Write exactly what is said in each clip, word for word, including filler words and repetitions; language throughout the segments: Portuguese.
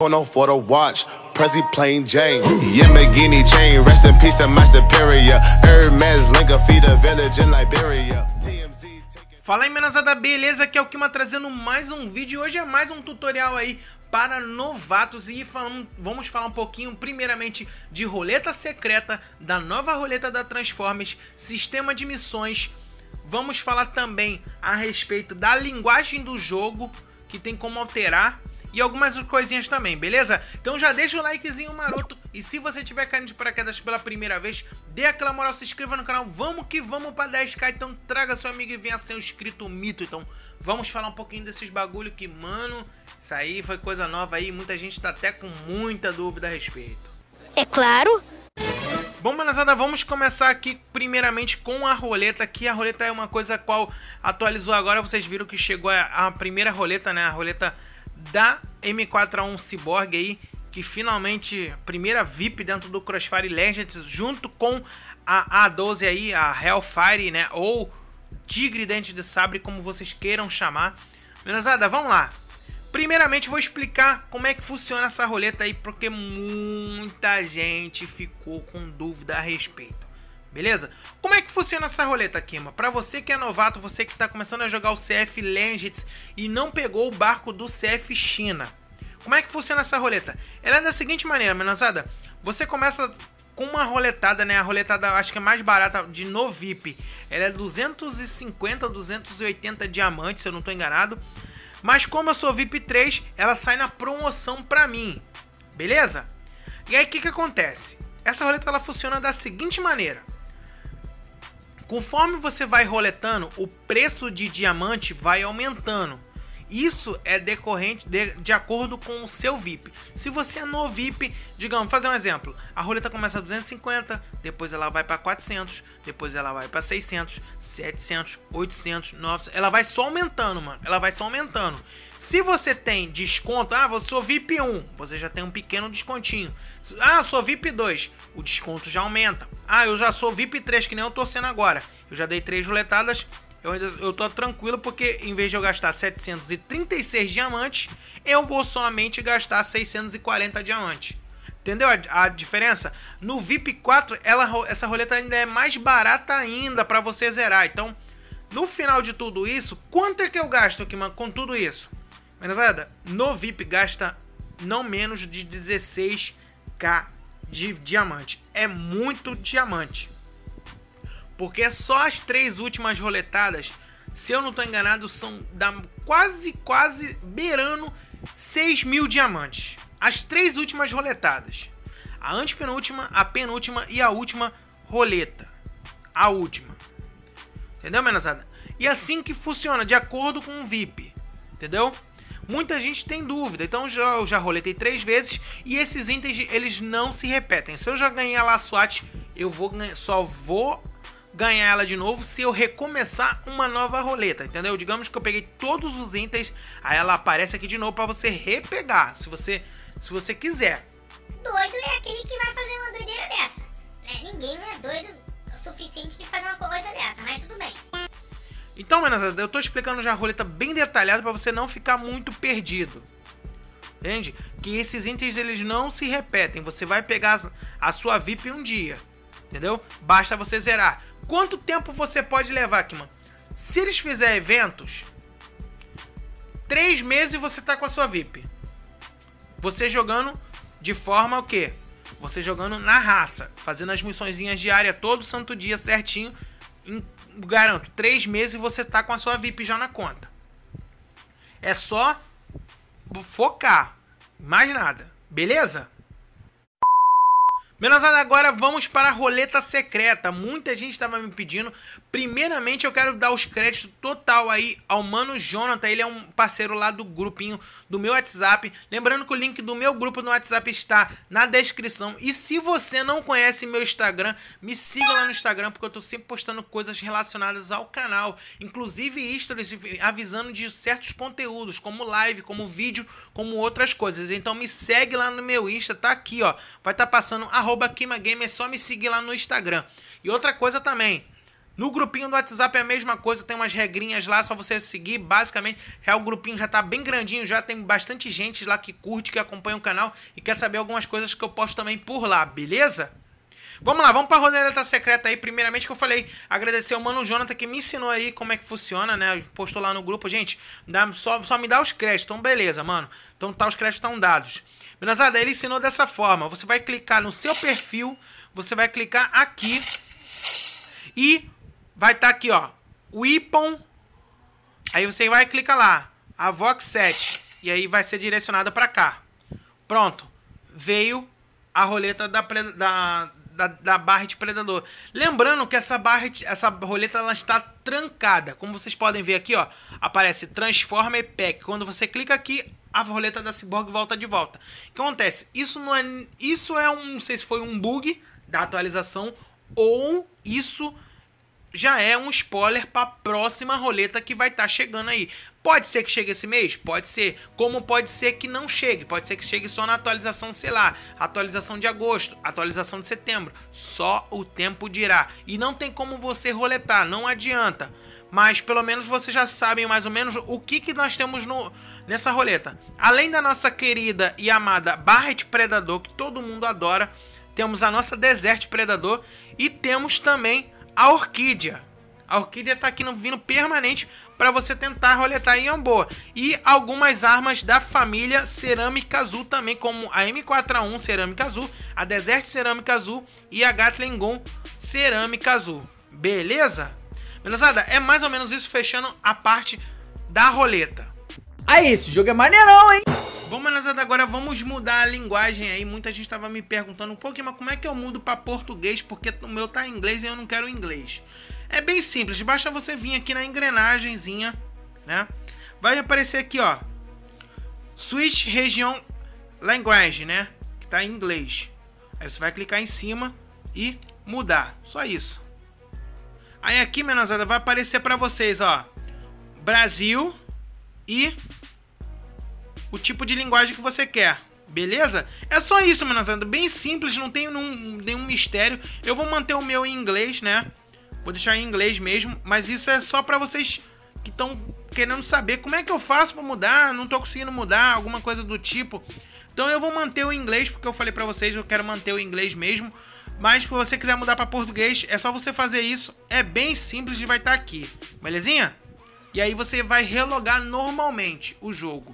No for the watch, Prezi plain Jane. Yamagini chain, rest in peace to my superior. Hermes Linka feed a village in Liberia. Fala aí, menazada, beleza? Aqui é o Kima trazendo mais um vídeo. Hoje é mais um tutorial aí para novatos e falamos, vamos falar um pouquinho primeiramente de roleta secreta, da nova roleta da Transformers, sistema de missões. Vamos falar também a respeito da linguagem do jogo, que tem como alterar, e algumas coisinhas também, beleza? Então já deixa o likezinho maroto, e se você tiver caindo de paraquedas pela primeira vez, dê aquela moral, se inscreva no canal, vamos que vamos para dez k, então traga seu amigo e venha ser um inscrito mito. Então vamos falar um pouquinho desses bagulho que, mano, isso aí foi coisa nova aí, muita gente tá até com muita dúvida a respeito. É claro. Bom, manazada, vamos começar aqui primeiramente com a roleta, que a roleta é uma coisa a qual atualizou agora, vocês viram que chegou a, a primeira roleta, né, a roleta da M quatro A um Cyborg aí, que finalmente, primeira V I P dentro do Crossfire Legends, junto com a A doze aí, a Hellfire, né, ou Tigre Dente de Sabre, como vocês queiram chamar. Menazada, vamos lá. Primeiramente vou explicar como é que funciona essa roleta aí, porque muita gente ficou com dúvida a respeito. Beleza? Como é que funciona essa roleta, Kima? Pra você que é novato, você que tá começando a jogar o C F Legends e não pegou o barco do C F China. Como é que funciona essa roleta? Ela é da seguinte maneira, menazada. Você começa com uma roletada, né? A roletada, acho que é mais barata, de no V I P. Ela é duzentos e cinquenta, duzentos e oitenta diamantes, se eu não tô enganado. Mas como eu sou V I P três, ela sai na promoção pra mim. Beleza? E aí, o que que acontece? Essa roleta, ela funciona da seguinte maneira. Conforme você vai roletando, o preço de diamante vai aumentando. Isso é decorrente de, de acordo com o seu V I P. Se você é no V I P, digamos, vou fazer um exemplo. A roleta começa a duzentos e cinquenta, depois ela vai para quatrocentos, depois ela vai para seiscentos, setecentos, oitocentos, novecentos. Ela vai só aumentando, mano. Ela vai só aumentando. Se você tem desconto, ah, eu sou V I P um, você já tem um pequeno descontinho. Ah, eu sou V I P dois, o desconto já aumenta. Ah, eu já sou V I P três, que nem eu tô sendo agora. Eu já dei três roletadas. Eu, ainda, eu tô tranquilo porque em vez de eu gastar setecentos e trinta e seis diamantes, eu vou somente gastar seiscentos e quarenta diamantes. Entendeu a, a diferença? No V I P quatro, ela, essa roleta ainda é mais barata ainda para você zerar. Então, no final de tudo isso, quanto é que eu gasto aqui, mano, com tudo isso? Menazada, no V I P gasta não menos de dezesseis k de diamante. É muito diamante. Porque só as três últimas roletadas, se eu não estou enganado, são da quase, quase beirando seis mil diamantes. As três últimas roletadas. A antepenúltima, a penúltima e a última roleta. A última. Entendeu, menazada? E assim que funciona, de acordo com o V I P. Entendeu? Muita gente tem dúvida. Então já, eu já roletei três vezes e esses itens, eles não se repetem. Se eu já ganhei a La SWAT, eu vou, só vou ganhar ela de novo se eu recomeçar uma nova roleta, entendeu? Digamos que eu peguei todos os itens, aí ela aparece aqui de novo para você repegar, se você, se você quiser. Doido é aquele que vai fazer uma doideira dessa, né? Ninguém é doido o suficiente de fazer uma coisa dessa, mas tudo bem. Então, menazada, eu tô explicando já a roleta bem detalhada para você não ficar muito perdido. Entende? Que esses itens, eles não se repetem, você vai pegar a sua V I P um dia, entendeu? Basta você zerar. Quanto tempo você pode levar aqui, mano? Se eles fizerem eventos, três meses você tá com a sua V I P. Você jogando de forma o quê? Você jogando na raça, fazendo as missõezinhas diárias todo santo dia certinho. Em, garanto, três meses você tá com a sua V I P já na conta. É só focar, mais nada, beleza? Menazada, agora vamos para a roleta secreta. Muita gente estava me pedindo. Primeiramente, eu quero dar os créditos total aí ao Mano Jonathan. Ele é um parceiro lá do grupinho do meu WhatsApp. Lembrando que o link do meu grupo no WhatsApp está na descrição. E se você não conhece meu Instagram, me siga lá no Instagram, porque eu estou sempre postando coisas relacionadas ao canal. Inclusive stories avisando de certos conteúdos, como live, como vídeo, como outras coisas. Então me segue lá no meu Insta, tá aqui, ó. Vai estar passando arroba KimaGame, é só me seguir lá no Instagram. E outra coisa também, No grupinho do WhatsApp é a mesma coisa, tem umas regrinhas lá, só você seguir, basicamente. Já o grupinho já tá bem grandinho, já tem bastante gente lá que curte, que acompanha o canal e quer saber algumas coisas que eu posto também por lá, beleza? Vamos lá, vamos pra roleta secreta aí. Primeiramente que eu falei, agradecer ao Mano Jonathan que me ensinou aí como é que funciona, né? Postou lá no grupo, gente, dá, só, só me dá os créditos, então beleza, mano. Então tá, os créditos estão dados. Beleza? Ele ensinou dessa forma, você vai clicar no seu perfil, você vai clicar aqui e vai estar tá aqui, ó, o Weapon. Aí você vai clicar lá, a Vox sete, e aí vai ser direcionada pra cá. Pronto, veio a roleta da, da, da, da barra de predador. Lembrando que essa barra, essa roleta ela está trancada. Como vocês podem ver aqui, ó, aparece Transformer Pack. Quando você clica aqui, a roleta da Cyborg volta de volta. O que acontece? Isso não é, isso é um, não sei se foi um bug da atualização ou isso já é um spoiler para a próxima roleta que vai estar tá chegando aí. Pode ser que chegue esse mês? Pode ser. Como pode ser que não chegue? Pode ser que chegue só na atualização, sei lá, atualização de agosto, atualização de setembro. Só o tempo dirá. E não tem como você roletar, não adianta. Mas pelo menos vocês já sabem mais ou menos o que, que nós temos no, nessa roleta. Além da nossa querida e amada Barret Predador, que todo mundo adora, temos a nossa Desert Predador e temos também a Orquídea. A Orquídea tá aqui no vindo permanente para você tentar roletar em uma boa. E algumas armas da família Cerâmica Azul também, como a M quatro A um Cerâmica Azul, a Desert Cerâmica Azul e a Gatling Gun Cerâmica Azul. Beleza? Belezada? É mais ou menos isso, fechando a parte da roleta. Aí, esse jogo é maneirão, hein? Bom, belezada, agora vamos mudar a linguagem aí. Muita gente estava me perguntando um pouquinho, mas como é que eu mudo para português? Porque o meu tá em inglês e eu não quero inglês. É bem simples, basta você vir aqui na engrenagemzinha, né? Vai aparecer aqui, ó, Switch Region Language, né? Que tá em inglês. Aí você vai clicar em cima e mudar, só isso. Aí aqui, menosada, vai aparecer para vocês, ó, Brasil e o tipo de linguagem que você quer, beleza? É só isso, menosada, bem simples, não tem nenhum, nenhum mistério. Eu vou manter o meu em inglês, né? Vou deixar em inglês mesmo, mas isso é só para vocês que estão querendo saber como é que eu faço para mudar, não tô conseguindo mudar, alguma coisa do tipo. Então eu vou manter o inglês, porque eu falei para vocês, eu quero manter o inglês mesmo. Mas se você quiser mudar para português, é só você fazer isso. É bem simples e vai estar aqui, belezinha? E aí você vai relogar normalmente o jogo.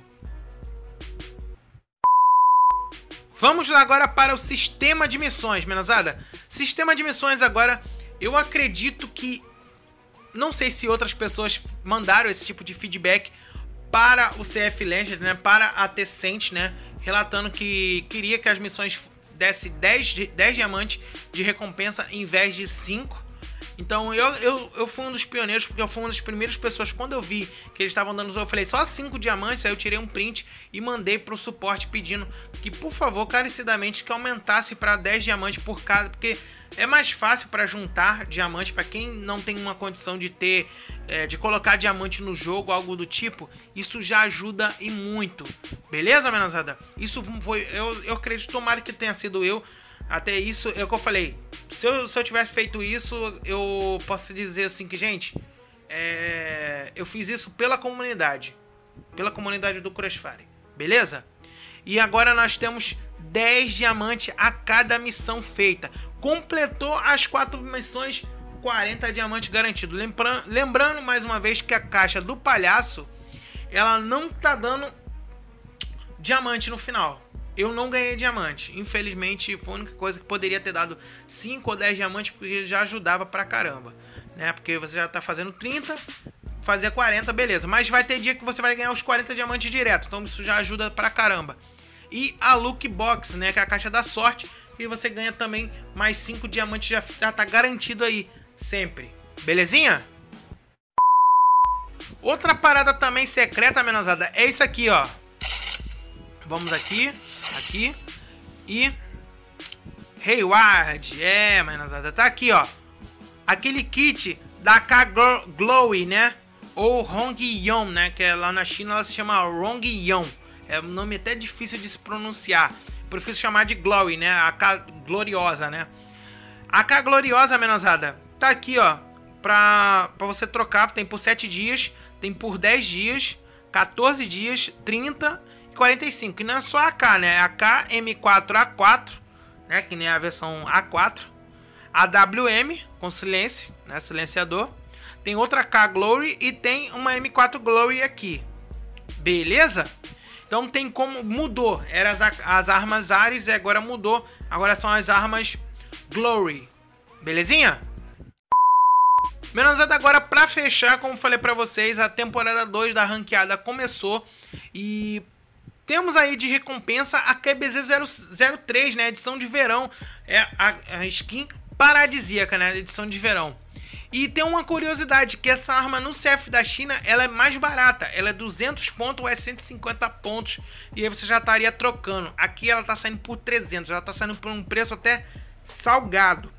Vamos lá agora para o sistema de missões, menosada. Sistema de missões agora, eu acredito que... Não sei se outras pessoas mandaram esse tipo de feedback para o C F Legends, né? Para a Tencent, né? Relatando que queria que as missões desse dez, dez diamantes de recompensa em vez de cinco. Então eu, eu, eu fui um dos pioneiros, porque eu fui uma das primeiras pessoas. Quando eu vi que eles estavam dando, eu falei só cinco diamantes. Aí eu tirei um print e mandei pro suporte pedindo que, por favor, carecidamente, que aumentasse para dez diamantes por cada, porque é mais fácil para juntar diamante para quem não tem uma condição de ter, é, de colocar diamante no jogo, algo do tipo. Isso já ajuda e muito, beleza, menosada? Isso foi, eu, eu acredito, tomara que tenha sido eu. Até isso, é o que eu falei. Se eu, se eu tivesse feito isso, eu posso dizer assim que, gente, é, eu fiz isso pela comunidade. Pela comunidade do Crossfire. Beleza? E agora nós temos dez diamantes a cada missão feita. Completou as quatro missões, quarenta diamantes garantidos. Lembra, lembrando mais uma vez que a caixa do palhaço, ela não tá dando diamante no final. Eu não ganhei diamante, infelizmente. Foi a única coisa que poderia ter dado cinco ou dez diamantes, porque já ajudava pra caramba, né? Porque você já tá fazendo trinta, fazer quarenta, beleza. Mas vai ter dia que você vai ganhar os quarenta diamantes direto, então isso já ajuda pra caramba. E a Loot Box, né, que é a caixa da sorte, e você ganha também mais cinco diamantes, já, já tá garantido aí, sempre. Belezinha? Outra parada também secreta, menosada, é isso aqui, ó. Vamos aqui, aqui e Hayward, é, menosada, tá aqui, ó. Aquele kit da K-Glowy, né? Ou Rongyong, né? Que é lá na China ela se chama Rongyong. É um nome até difícil de se pronunciar. Prefiro chamar de Glowy, né? A K Gloriosa, né? A K Gloriosa, menosada, tá aqui, ó. pra, pra você trocar. Tem por sete dias, tem por dez dias, quatorze dias, trinta e quarenta e cinco. E não é só a K, né? É a K M quatro A quatro, né? Que nem a versão A quatro. A W M com silêncio, né? Silenciador. Tem outra K Glory e tem uma M quatro Glory aqui. Beleza? Então tem como... Mudou. Eram as, as armas Ares e agora mudou. Agora são as armas Glory. Belezinha? Menosada, agora pra fechar, como falei pra vocês, a temporada dois da ranqueada começou. E temos aí de recompensa a Q B Z zero zero três, né? Edição de verão. É a, a skin paradisíaca, né? Edição de verão. E tem uma curiosidade, que essa arma no C F da China, ela é mais barata. Ela é duzentos pontos ou é cento e cinquenta pontos. E aí você já estaria trocando. Aqui ela tá saindo por trezentos. Ela tá saindo por um preço até salgado.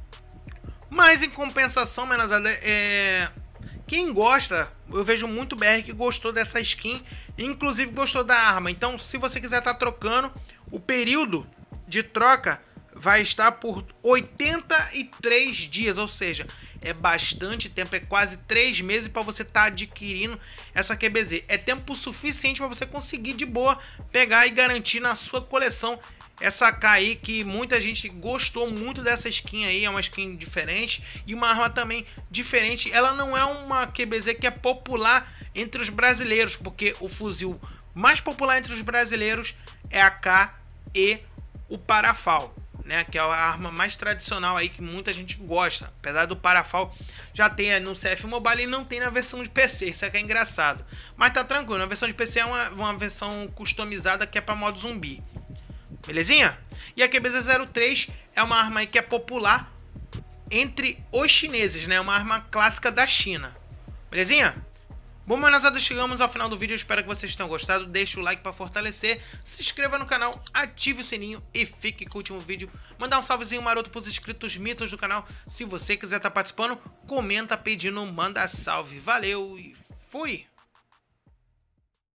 Mas em compensação, menosada, é... quem gosta, eu vejo muito B R que gostou dessa skin. Inclusive gostou da arma. Então se você quiser estar trocando, o período de troca vai estar por oitenta e três dias, ou seja, é bastante tempo, é quase três meses para você estar tá adquirindo essa Q B Z. É tempo suficiente para você conseguir de boa pegar e garantir na sua coleção essa K aí, que muita gente gostou muito dessa skin aí. É uma skin diferente e uma arma também diferente. Ela não é uma Q B Z que é popular entre os brasileiros, porque o fuzil mais popular entre os brasileiros é a K e o Parafal, né, que é a arma mais tradicional aí que muita gente gosta. Apesar do Parafal já tem no C F Mobile e não tem na versão de P C, isso é que é engraçado. Mas tá tranquilo, na versão de P C é uma, uma versão customizada que é para modo zumbi. Belezinha? E a Q B Z zero três é uma arma aí que é popular entre os chineses, né, uma arma clássica da China. Belezinha? Bom, menosada, chegamos ao final do vídeo, eu espero que vocês tenham gostado. Deixe o like para fortalecer, se inscreva no canal, ative o sininho e fique com o último vídeo. Mandar um salvezinho maroto para os inscritos mitos do canal. Se você quiser estar participando, comenta pedindo, manda salve. Valeu e fui!